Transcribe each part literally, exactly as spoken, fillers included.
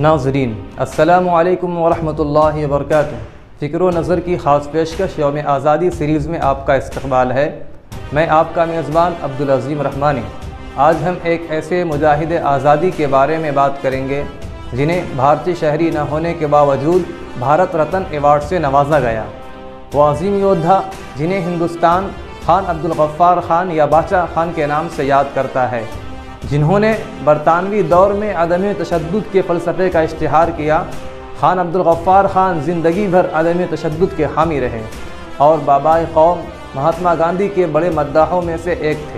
ناظرین السلام علیکم ورحمۃ اللہ وبرکاتہ۔ فکر و نظر کی خاص پیشکش یوم آزادی سیریز میں آپ کا استقبال ہے۔ میں آپ کا میزبان عبدالعظیم رحمانی۔ آج ہم ایک ایسے مجاہد آزادی کے بارے میں بات کریں گے جنہیں بھارتی شہری نہ ہونے کے باوجود بھارت رتن ایوارڈ سے نوازا گیا۔ وہ عظیم یودھا جنہیں ہندوستان خان عبدالغفار خان یا باچا خان کے نام سے یاد کرتا ہے، جنہوں نے برطانوی دور میں عدم تشدد کے فلسفے کا اشتہار کیا۔ خان عبدالغفار خان زندگی بھر عدم تشدد کے حامی رہے اور بابائے قوم مہاتما گاندھی کے بڑے مداحوں میں سے ایک تھے۔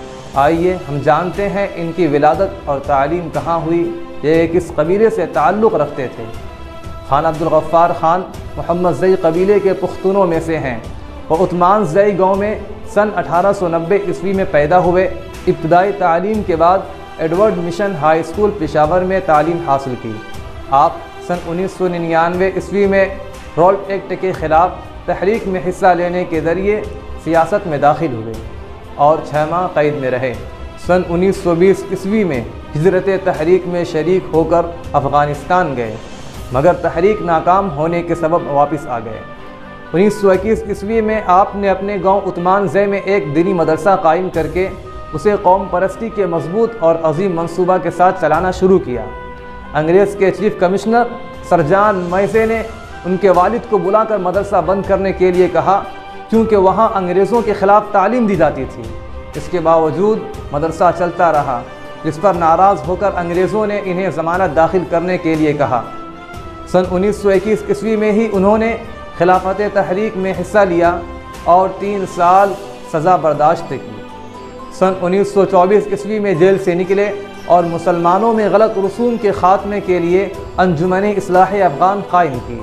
آئیے ہم جانتے ہیں ان کی ولادت اور تعلیم کہاں ہوئی، یہ کس قبیلے سے تعلق رکھتے تھے۔ خان عبدالغفار خان محمد زئی قبیلے کے پختونوں میں سے ہیں۔ وہ عثمان زئی گاؤں میں سن اٹھارہ سو نبے عیسوی میں پیدا ہوئے۔ ابتدائی تعلیم کے بعد Edward mission high school Peshawar میں تعلیم حاصل کی۔ آپ سن انیس سو ننانوے عیسوی میں رولٹ ایکٹ کے خلاف تحریک میں حصہ لینے کے ذریعے سیاست میں داخل ہوئے اور چھ ماہ قید میں رہے۔ سن انیس سو بیس عیسوی میں ہجرت تحریک میں شریک ہو کر افغانستان گئے، مگر تحریک ناکام ہونے کے سبب واپس آ گئے۔ انیس سو اکیس عیسوی میں آپ نے اپنے گاؤں عثمان زئی میں ایک دینی مدرسہ قائم کر کے اسے قوم پرستی کے مضبوط اور عظیم منصوبہ کے ساتھ چلانا شروع کیا۔ انگریز کے چیف کمشنر سر جان میسے نے ان کے والد کو بلا کر مدرسہ بند کرنے کے لیے کہا، کیونکہ وہاں انگریزوں کے خلاف تعلیم دی جاتی تھی۔ اس کے باوجود مدرسہ چلتا رہا، جس پر ناراض ہو کر انگریزوں نے انہیں ضمانت داخل کرنے کے لیے کہا۔ سن انیس سو اکیس عیسوی میں ہی انہوں نے خلافت تحریک میں حصہ لیا اور تین سال سزا برداشت کی۔ سن انیس سو چوبیس عیسوی میں جیل سے نکلے اور مسلمانوں میں غلط رسوم کے خاتمے کے لیے انجمن اصلاح افغان قائم کی۔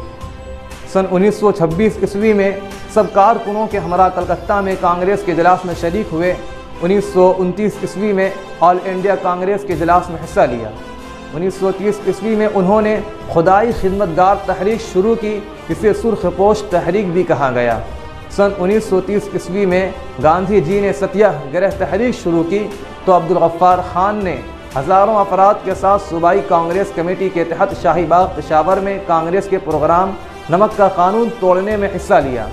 سن انیس سو چھبیس عیسوی میں سب کارکنوں کے ہمراہ کلکتہ میں کانگریس کے اجلاس میں شریک ہوئے۔ انیس سو انتیس عیسوی میں آل انڈیا کانگریس کے اجلاس میں حصہ لیا۔ انیس سو تیس عیسوی میں انہوں نے خدائی خدمت گار تحریک شروع کی، جسے سرخ پوش تحریک بھی کہا گیا۔ سن انیس سو تیس عیسوی میں گاندھی جی نے ستیہ گرہ تحریک شروع کی تو عبدالغفار خان نے ہزاروں افراد کے ساتھ صوبائی کانگریس کمیٹی کے تحت شاہی باغ پشاور میں کانگریس کے پروگرام نمک کا قانون توڑنے میں حصہ لیا۔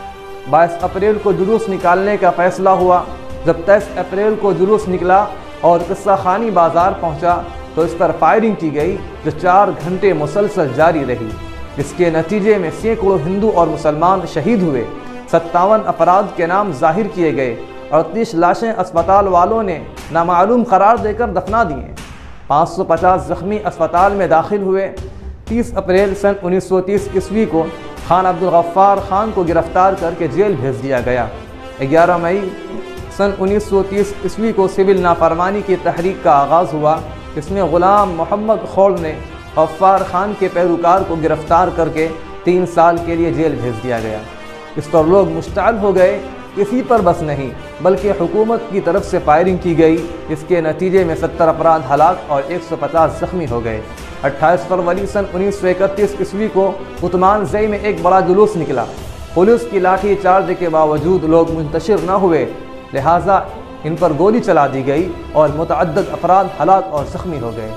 بائیس اپریل کو جلوس نکالنے کا فیصلہ ہوا۔ جب تیئیس اپریل کو جلوس نکلا اور قصہ خانی بازار پہنچا تو اس پر فائرنگ کی گئی، جو چار گھنٹے مسلسل جاری رہی، جس کے نتیجے میں سینکڑوں ہندو اور مسلمان شہید ہوئے۔ ستاون افراد کے نام ظاہر کیے گئے، اڑتیس لاشیں اسپتال والوں نے نامعلوم قرار دے کر دفنا دیں۔ پانچ سو پچاس زخمی اسپتال میں داخل ہوئے۔ تیس اپریل سن انیس سو تیس عیسوی کو خان عبدالغفار خان کو گرفتار کر کے جیل بھیج دیا گیا۔ گیارہ مئی سن انیس سو تیس عیسوی کو سول نافرمانی کی تحریک کا آغاز ہوا، جس میں غلام محمد خول نے غفار خان کے پیروکار کو گرفتار کر کے تین سال کے لیے جیل بھیج دیا گیا۔ اس پر لوگ مشتعل ہو گئے۔ کسی پر بس نہیں بلکہ حکومت کی طرف سے فائرنگ کی گئی، اس کے نتیجے میں ستر افراد ہلاک اور ایک سو پچاس زخمی ہو گئے۔ اٹھائیس فروری سن انیس سو اکتیس عیسوی کو عثمان زئی میں ایک بڑا جلوس نکلا۔ پولیس کی لاٹھی چارج کے باوجود لوگ منتشر نہ ہوئے، لہٰذا ان پر گولی چلا دی گئی اور متعدد افراد ہلاک اور زخمی ہو گئے۔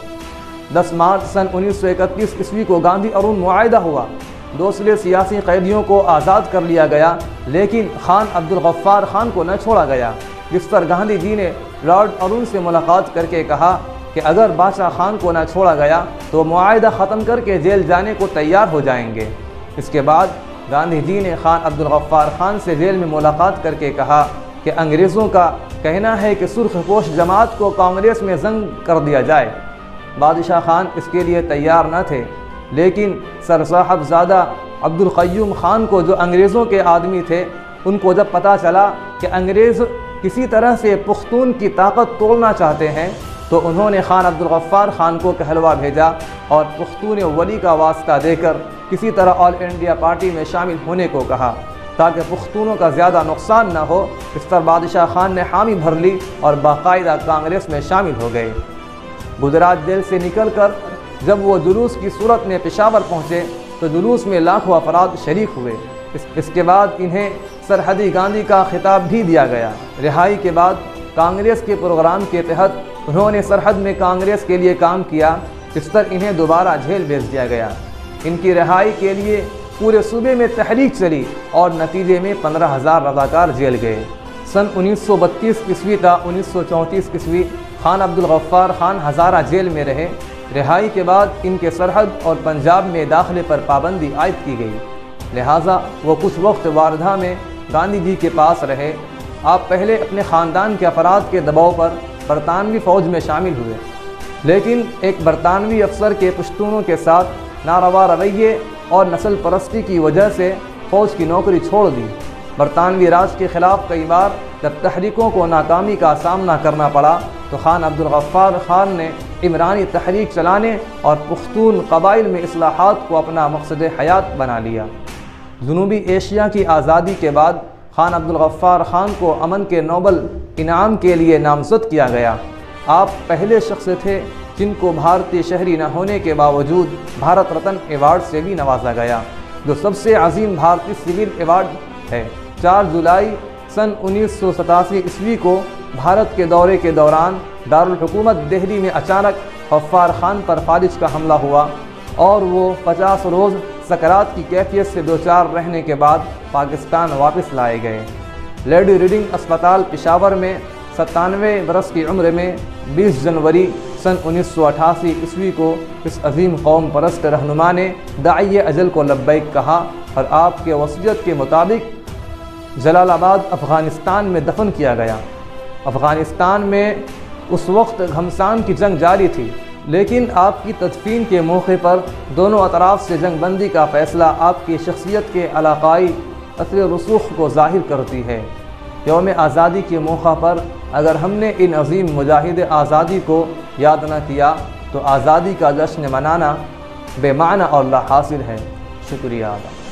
دس مارچ سن انیس سو اکتیس عیسوی کو گاندھی ارون معاہدہ ہوا۔ دوسرے سیاسی قیدیوں کو آزاد کر لیا گیا، لیکن خان عبدالغفار خان کو نہ چھوڑا گیا، جس پر گاندھی جی نے لارڈ ارون سے ملاقات کر کے کہا کہ اگر باچا خان کو نہ چھوڑا گیا تو معاہدہ ختم کر کے جیل جانے کو تیار ہو جائیں گے۔ اس کے بعد گاندھی جی نے خان عبدالغفار خان سے جیل میں ملاقات کر کے کہا کہ انگریزوں کا کہنا ہے کہ سرخ پوش جماعت کو کانگریس میں ضم کر دیا جائے۔ بادشاہ خان اس کے لیے تیار نہ تھے، لیکن سر صاحب زادہ عبدالقیوم خان کو، جو انگریزوں کے آدمی تھے، ان کو جب پتہ چلا کہ انگریز کسی طرح سے پختون کی طاقت توڑنا چاہتے ہیں تو انہوں نے خان عبدالغفار خان کو کہلوا بھیجا اور پختون ولی کا واسطہ دے کر کسی طرح آل انڈیا پارٹی میں شامل ہونے کو کہا تاکہ پختونوں کا زیادہ نقصان نہ ہو۔ اس پر بادشاہ خان نے حامی بھر لی اور باقاعدہ کانگریس میں شامل ہو گئے۔ گجرات جیل سے نکل کر جب وہ جلوس کی صورت میں پشاور پہنچے تو جلوس میں لاکھوں افراد شریک ہوئے۔ اس اس کے بعد انہیں سرحدی گاندھی کا خطاب بھی دیا گیا۔ رہائی کے بعد کانگریس کے پروگرام کے تحت انہوں نے سرحد میں کانگریس کے لیے کام کیا۔ इस पर इन्हें दोबारा जेल भेज दिया गया। इनकी रिहाई के लिए पूरे सूबे में तहरीक चली और नतीजे में पंद्रह हज़ार रज़ाकार जेल गए। सन उन्नीस सौ बत्तीस ईस्वी का उन्नीस सौ चौंतीस ईस्वी खान अब्दुल गफ्फार खान हज़ारा जेल में रहे। रिहाई के बाद इनके सरहद और पंजाब में दाखिले पर पाबंदी आयद की गई, लिहाजा वो कुछ वक्त वारधा में गांधी जी के पास रहे। आप पहले अपने ख़ानदान के अफराद के दबाव पर बरतानवी फ़ौज में शामिल हुए, लेकिन एक बरतानवी अफसर के पश्तूनों के साथ नारवा रवैये और नस्ल परस्ती की वजह से फ़ौज की नौकरी छोड़ दी। बरतानवी राज के ख़िलाफ़ कई बार जब तहरीकों को नाकामी का सामना करना पड़ा तो खान अब्दुल गफ्फार खान ने इमरानी तहरीक चलाने और पुख्तून कबाइल में इस्लाहात को अपना मकसद हयात बना लिया। जनूबी एशिया की आज़ादी के बाद खान अब्दुल गफ्फार खान को अमन के नोबल इनाम के लिए नामज़द किया गया। आप पहले शख्स थे जिनको भारतीय शहरी न होने के बावजूद भारत रत्न एवार्ड से भी नवाजा गया, जो सबसे अजीम भारतीय सिविल एवार्ड है। चार जुलाई सन उन्नीस सौ सतासी ईस्वी को भारत के दौरे के दौरान दारुल हुकूमत दिल्ली में अचानक गफ्फार खान पर फारिज का हमला हुआ और वो पचास रोज़ सकरात की कैफियत से दो चार रहने के बाद पाकिस्तान वापस लाए गए। लेडी रीडिंग अस्पताल पेशावर में सत्तानवे बरस की उम्र में बीस जनवरी सन उन्नीस सौ अठासी ईस्वी को इस अजीम कौम परस्त रहनुमा ने दाई अजल को लब्बैक कहा और आपके वसीयत के मुताबिक जलालाबाद अफ़गानिस्तान में दफन किया गया। अफ़गानिस्तान में उस वक्त घमसान की जंग जारी थी, लेकिन आपकी तदफीन के मौके पर दोनों अतराफ से जंग बंदी का फ़ैसला आपकी शख्सियत के अलाक़ाई असर रसूख को ज़ाहिर करती है। यौम आज़ादी के मौका पर अगर हमने इन अजीम मुजाहिद आज़ादी को याद न किया तो आज़ादी का जश्न मनाना बेमाना और लाहासिल है। शुक्रिया।